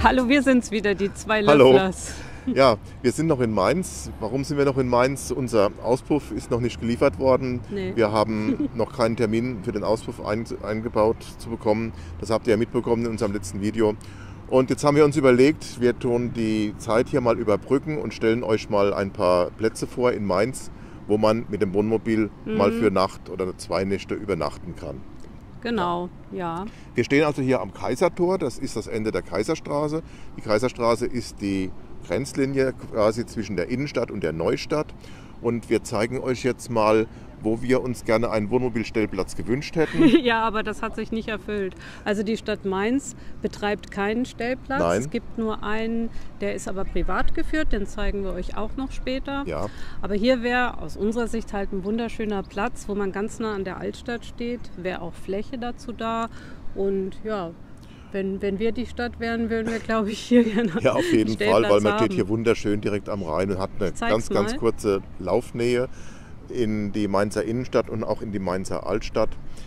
Hallo, wir sind's wieder, die zwei Hallo. Löfflers. Ja, wir sind noch in Mainz. Warum sind wir noch in Mainz? Unser Auspuff ist noch nicht geliefert worden. Nee. Wir haben noch keinen Termin für den Auspuff eingebaut zu bekommen. Das habt ihr ja mitbekommen in unserem letzten Video. Und jetzt haben wir uns überlegt, wir tun die Zeit hier mal überbrücken und stellen euch mal ein paar Plätze vor in Mainz, wo man mit dem Wohnmobil mal für Nacht oder 2 Nächte übernachten kann. Genau, ja. Wir stehen also hier am Kaisertor, das ist das Ende der Kaiserstraße. Die Kaiserstraße ist die Grenzlinie quasi zwischen der Innenstadt und der Neustadt. Und wir zeigen euch jetzt mal, wo wir uns gerne einen Wohnmobilstellplatz gewünscht hätten. Ja, aber das hat sich nicht erfüllt. Also die Stadt Mainz betreibt keinen Stellplatz. Nein. Es gibt nur einen, der ist aber privat geführt, den zeigen wir euch auch noch später. Ja. Aber hier wäre aus unserer Sicht halt ein wunderschöner Platz, wo man ganz nah an der Altstadt steht, wäre auch Fläche dazu da. Und ja, wenn wir die Stadt wären, würden wir, glaube ich, hier gerne Ja, auf jeden Fall, Stellplatz weil man steht haben. hier wunderschön direkt am Rhein und hat eine Zeig's ganz mal. kurze Laufnähe in die Mainzer Innenstadt und auch in die Mainzer Altstadt.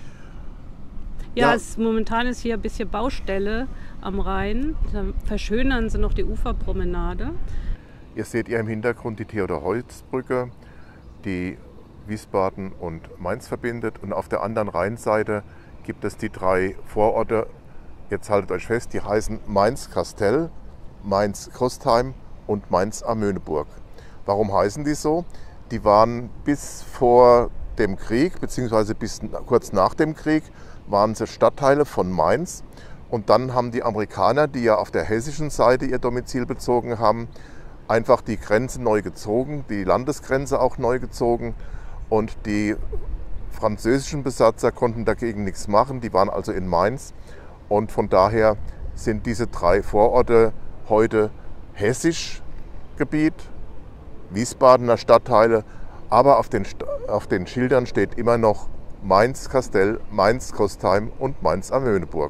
Ja, Ja. momentan ist hier ein bisschen Baustelle am Rhein. Da verschönern sie noch die Uferpromenade. Ihr seht ihr im Hintergrund die Theodor-Heuss-Brücke, die Wiesbaden und Mainz verbindet. Und auf der anderen Rheinseite gibt es die 3 Vororte, jetzt haltet euch fest, die heißen Mainz-Kastell, Mainz-Kostheim und Mainz-Amöneburg. Warum heißen die so? Die waren bis vor dem Krieg, beziehungsweise bis kurz nach dem Krieg, waren sie Stadtteile von Mainz. Und dann haben die Amerikaner, die ja auf der hessischen Seite ihr Domizil bezogen haben, einfach die Grenze neu gezogen, die Landesgrenze auch neu gezogen. Und die französischen Besatzer konnten dagegen nichts machen, die waren also in Mainz. Und von daher sind diese 3 Vororte heute hessisch Gebiet, Wiesbadener Stadtteile, aber auf den Schildern steht immer noch Mainz-Kastell, Mainz-Kostheim und Mainz-Amöneburg.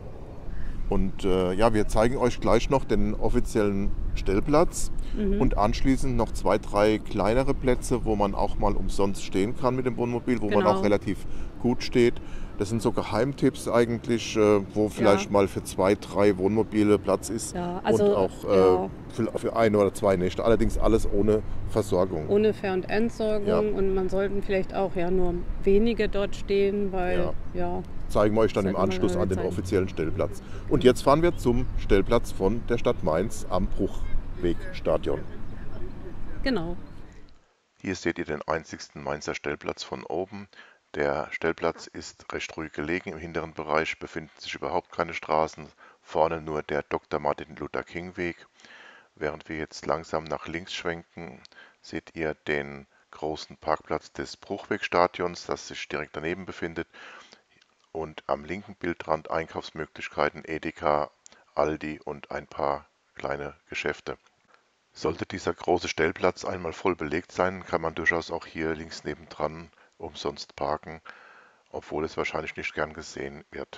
Und ja, wir zeigen euch gleich noch den offiziellen Stellplatz und anschließend noch 2, 3 kleinere Plätze, wo man auch mal umsonst stehen kann mit dem Wohnmobil, wo man Genau. auch relativ gut steht. Das sind so Geheimtipps eigentlich, wo vielleicht mal für 2, 3 Wohnmobile Platz ist Ja, also, und auch für 1 oder 2 Nächte. Allerdings alles ohne Versorgung. Ohne Fähr- und Entsorgung. Ja. Und man sollten vielleicht auch nur wenige dort stehen, weil ja. Zeigen wir euch dann im Zeigen wir Anschluss dann an den zeigen. offiziellen Stellplatz. Und jetzt fahren wir zum Stellplatz von der Stadt Mainz am Bruchwegstadion. Genau. Hier seht ihr den einzigsten Mainzer Stellplatz von oben. Der Stellplatz ist recht ruhig gelegen. Im hinteren Bereich befinden sich überhaupt keine Straßen. Vorne nur der Dr. Martin Luther King Weg. Während wir jetzt langsam nach links schwenken, seht ihr den großen Parkplatz des Bruchwegstadions, das sich direkt daneben befindet. Und am linken Bildrand Einkaufsmöglichkeiten Edeka, Aldi und ein paar kleine Geschäfte. Sollte dieser große Stellplatz einmal voll belegt sein, kann man durchaus auch hier links nebendran umsonst parken, obwohl es wahrscheinlich nicht gern gesehen wird.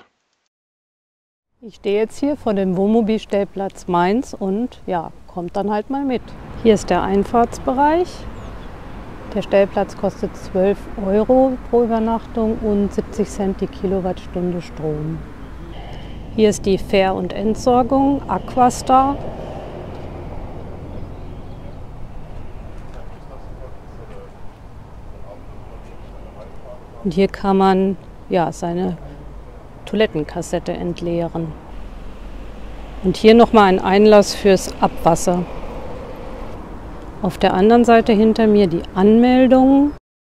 Ich stehe jetzt hier vor dem Wohnmobilstellplatz Mainz und ja, kommt dann halt mal mit. Hier ist der Einfahrtsbereich. Der Stellplatz kostet 12 € pro Übernachtung und 70 Cent die Kilowattstunde Strom. Hier ist die Fähr- und Entsorgung, Aquastar. Und hier kann man ja, seine Toilettenkassette entleeren. Und hier nochmal ein Einlass fürs Abwasser. Auf der anderen Seite hinter mir die Anmeldung.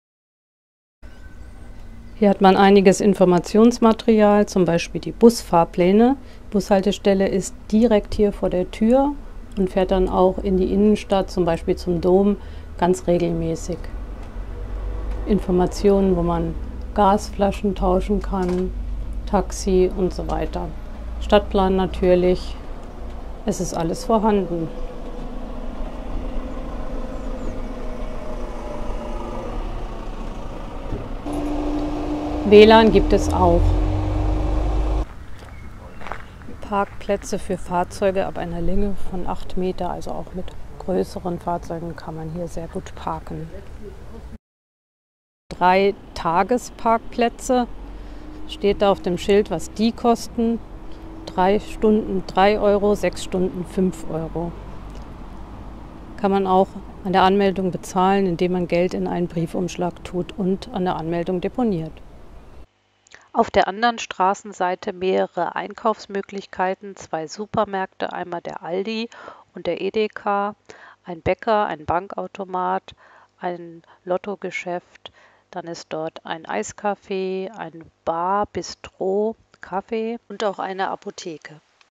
Hier hat man einiges Informationsmaterial, zum Beispiel die Busfahrpläne. Die Bushaltestelle ist direkt hier vor der Tür und fährt dann auch in die Innenstadt, zum Beispiel zum Dom, ganz regelmäßig. Informationen, wo man Gasflaschen tauschen kann, Taxi und so weiter. Stadtplan natürlich. Es ist alles vorhanden. WLAN gibt es auch. Parkplätze für Fahrzeuge ab einer Länge von 8 Meter, also auch mit größeren Fahrzeugen kann man hier sehr gut parken. 3 Tagesparkplätze steht da auf dem Schild, was die kosten. 3 Stunden 3 Euro, 6 Stunden 5 Euro. Kann man auch an der Anmeldung bezahlen, indem man Geld in einen Briefumschlag tut und an der Anmeldung deponiert. Auf der anderen Straßenseite mehrere Einkaufsmöglichkeiten, 2 Supermärkte, einmal der Aldi und der Edeka, ein Bäcker, ein Bankautomat, ein Lottogeschäft, dann ist dort ein Eiscafé, ein Bar, Bistro, Kaffee und auch eine Apotheke.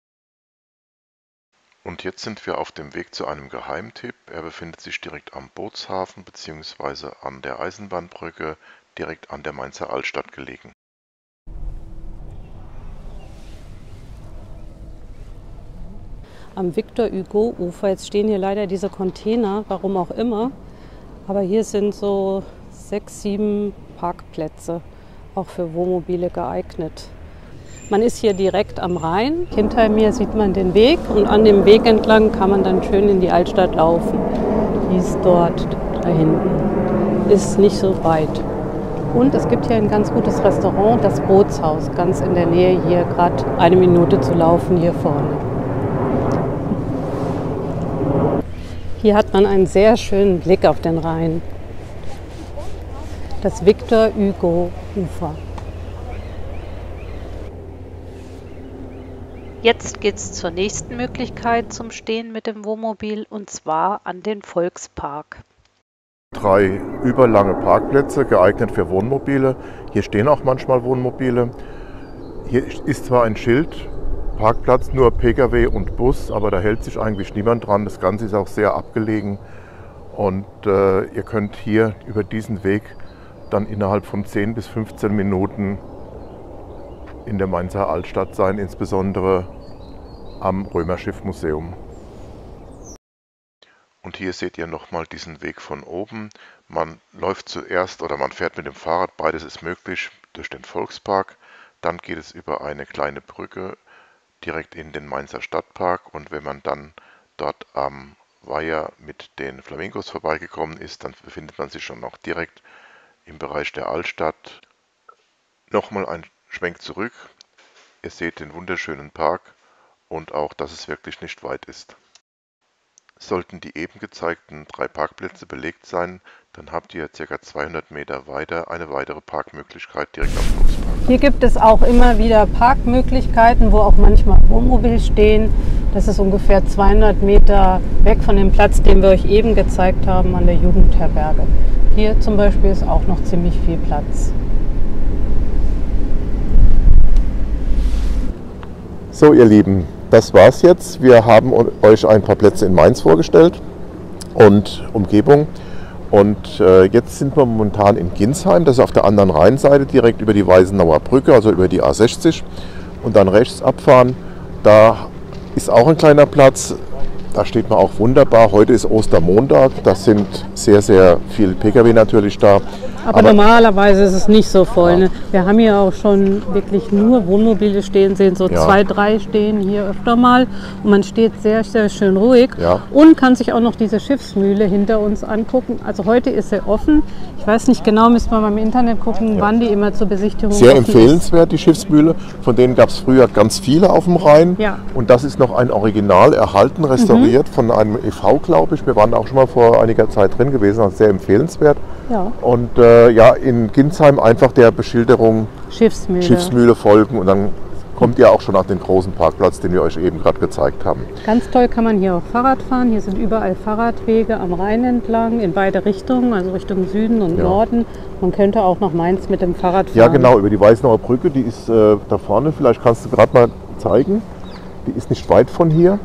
Und jetzt sind wir auf dem Weg zu einem Geheimtipp. Er befindet sich direkt am Bootshafen bzw. an der Eisenbahnbrücke, direkt an der Mainzer Altstadt gelegen. Am Victor-Hugo-Ufer, jetzt stehen hier leider diese Container, warum auch immer, aber hier sind so 6, 7 Parkplätze, auch für Wohnmobile geeignet. Man ist hier direkt am Rhein. Hinter mir sieht man den Weg und an dem Weg entlang kann man dann schön in die Altstadt laufen. Die ist dort, da hinten. Ist nicht so weit. Und es gibt hier ein ganz gutes Restaurant, das Bootshaus, ganz in der Nähe hier, gerade 1 Minute zu laufen hier vorne. Hier hat man einen sehr schönen Blick auf den Rhein. Das Victor-Hugo-Ufer. Jetzt geht es zur nächsten Möglichkeit zum Stehen mit dem Wohnmobil, und zwar an den Volkspark. 3 überlange Parkplätze, geeignet für Wohnmobile. Hier stehen auch manchmal Wohnmobile. Hier ist zwar ein Schild, Parkplatz nur Pkw und Bus, aber da hält sich eigentlich niemand dran. Das Ganze ist auch sehr abgelegen und ihr könnt hier über diesen Weg dann innerhalb von 10 bis 15 Minuten in der Mainzer Altstadt sein, insbesondere am Römerschiffmuseum. Und hier seht ihr nochmal diesen Weg von oben. Man läuft zuerst oder man fährt mit dem Fahrrad, beides ist möglich, durch den Volkspark. Dann geht es über eine kleine Brücke direkt in den Mainzer Stadtpark, und wenn man dann dort am Weiher mit den Flamingos vorbeigekommen ist, dann befindet man sich schon noch direkt im Bereich der Altstadt. Nochmal ein Schwenk zurück. Ihr seht den wunderschönen Park und auch, dass es wirklich nicht weit ist. Sollten die eben gezeigten 3 Parkplätze belegt sein, dann habt ihr ca. 200 Meter weiter eine weitere Parkmöglichkeit direkt am Volkspark. Hier gibt es auch immer wieder Parkmöglichkeiten, wo auch manchmal Wohnmobile stehen. Das ist ungefähr 200 Meter weg von dem Platz, den wir euch eben gezeigt haben, an der Jugendherberge. Hier zum Beispiel ist auch noch ziemlich viel Platz. So ihr Lieben, das war's jetzt. Wir haben euch ein paar Plätze in Mainz vorgestellt und Umgebung. Und jetzt sind wir momentan in Ginsheim, das ist auf der anderen Rheinseite, direkt über die Weißenauer Brücke, also über die A60. Und dann rechts abfahren, da ist auch ein kleiner Platz. Da steht man auch wunderbar. Heute ist Ostermontag, da sind sehr, sehr viele Pkw natürlich da. Aber normalerweise ist es nicht so voll. Ne? Wir haben hier auch schon wirklich nur Wohnmobile stehen sehen, so 2, 3 stehen hier öfter mal. Und man steht sehr, sehr schön ruhig und kann sich auch noch diese Schiffsmühle hinter uns angucken. Also heute ist sie offen. Ich weiß nicht genau, müssen wir mal im Internet gucken, wann die immer zur Besichtigung sehr empfehlenswert, die Schiffsmühle. Von denen gab es früher ganz viele auf dem Rhein. Ja. Und das ist noch ein Original erhalten, restauriert von einem e.V., glaube ich. Wir waren auch schon mal vor einiger Zeit drin gewesen, also sehr empfehlenswert. Ja. Und in Ginsheim einfach der Beschilderung Schiffsmühle folgen und dann kommt ihr auch schon auf den großen Parkplatz, den wir euch eben gerade gezeigt haben. Ganz toll kann man hier auch Fahrrad fahren. Hier sind überall Fahrradwege am Rhein entlang, in beide Richtungen, also Richtung Süden und Norden. Man könnte auch nach Mainz mit dem Fahrrad fahren. Ja genau, über die Weißenauer Brücke, die ist da vorne, vielleicht kannst du gerade mal zeigen. Die ist nicht weit von hier.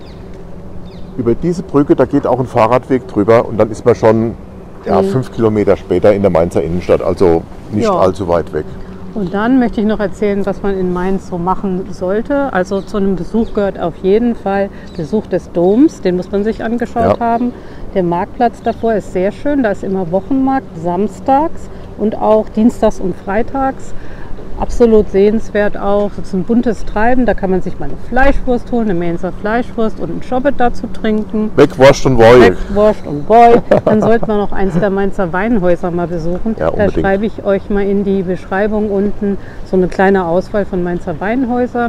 Über diese Brücke, da geht auch ein Fahrradweg drüber und dann ist man schon 5 Kilometer später in der Mainzer Innenstadt, also nicht allzu weit weg. Und dann möchte ich noch erzählen, was man in Mainz so machen sollte. Also zu einem Besuch gehört auf jeden Fall Besuch des Doms, den muss man sich angeschaut haben. Der Marktplatz davor ist sehr schön, da ist immer Wochenmarkt, samstags und auch dienstags und freitags. Absolut sehenswert auch. Es ist ein buntes Treiben, da kann man sich mal eine Fleischwurst holen, eine Mainzer Fleischwurst und einen Schobbet dazu trinken. Wegwurst und Boy. Wegwurst und Boy. Dann sollte man noch eins der Mainzer Weinhäuser mal besuchen. Ja, da schreibe ich euch mal in die Beschreibung unten so eine kleine Auswahl von Mainzer Weinhäusern.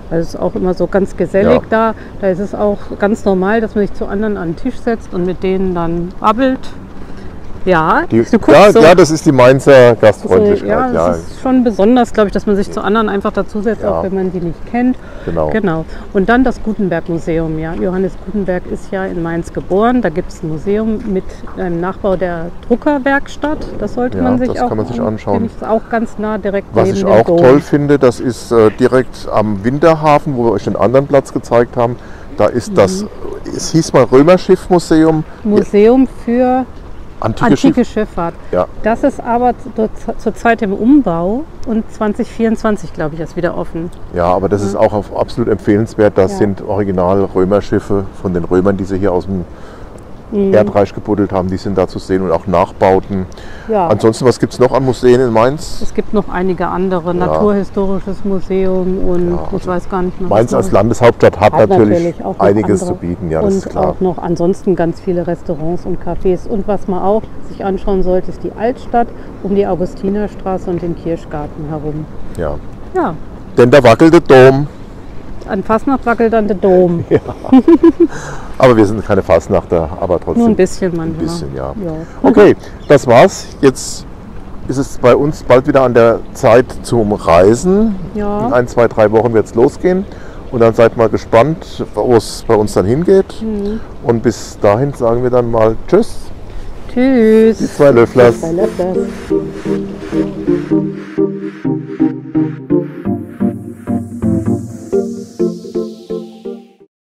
Also es ist auch immer so ganz gesellig da. Da ist es auch ganz normal, dass man sich zu anderen an den Tisch setzt und mit denen dann babbelt. Ja, du guckst so. Ja, das ist die Mainzer Gastfreundlichkeit. Ja, das ist schon besonders, glaube ich, dass man sich zu anderen einfach dazusetzt, auch wenn man die nicht kennt. Genau. Und dann das Gutenberg-Museum. Ja. Johannes Gutenberg ist ja in Mainz geboren. Da gibt es ein Museum mit einem Nachbau der Druckerwerkstatt. Das sollte man sich auch, kann man sich anschauen. Ist auch ganz nah direkt Was neben ich dem auch Dom. toll finde, das ist direkt am Winterhafen, wo wir euch den anderen Platz gezeigt haben. Da ist es hieß mal Römerschiffmuseum. Museum für Antike Schifffahrt. Schifffahrt. Ja. Das ist aber zurzeit im Umbau und 2024, glaube ich, ist wieder offen. Ja, aber das ist auch absolut empfehlenswert. Das sind original Römerschiffe von den Römern, die sie hier aus dem Erdreich gebuddelt haben. Die sind da zu sehen und auch Nachbauten. Ja. Ansonsten, was gibt es noch an Museen in Mainz? Es gibt noch einige andere. Naturhistorisches Museum und ich weiß gar nicht mehr. Mainz als Landeshauptstadt hat natürlich auch einiges zu bieten. Ja, das ist klar. Und auch noch ansonsten ganz viele Restaurants und Cafés. Und was man auch sich anschauen sollte, ist die Altstadt um die Augustinerstraße und den Kirchgarten herum. Ja. Denn da wackelt der Dom. An Fastnacht wackelt dann der Dom. Ja. Aber wir sind keine Fastnachter, aber trotzdem. Nur ein bisschen manchmal. Ein bisschen, ja. Okay, das war's. Jetzt ist es bei uns bald wieder an der Zeit zum Reisen. Ja. In 1, 2, 3 Wochen wird es losgehen. Und dann seid mal gespannt, wo es bei uns dann hingeht. Und bis dahin sagen wir dann mal Tschüss. Tschüss. Die zwei Löfflers. Die zwei Löfflers.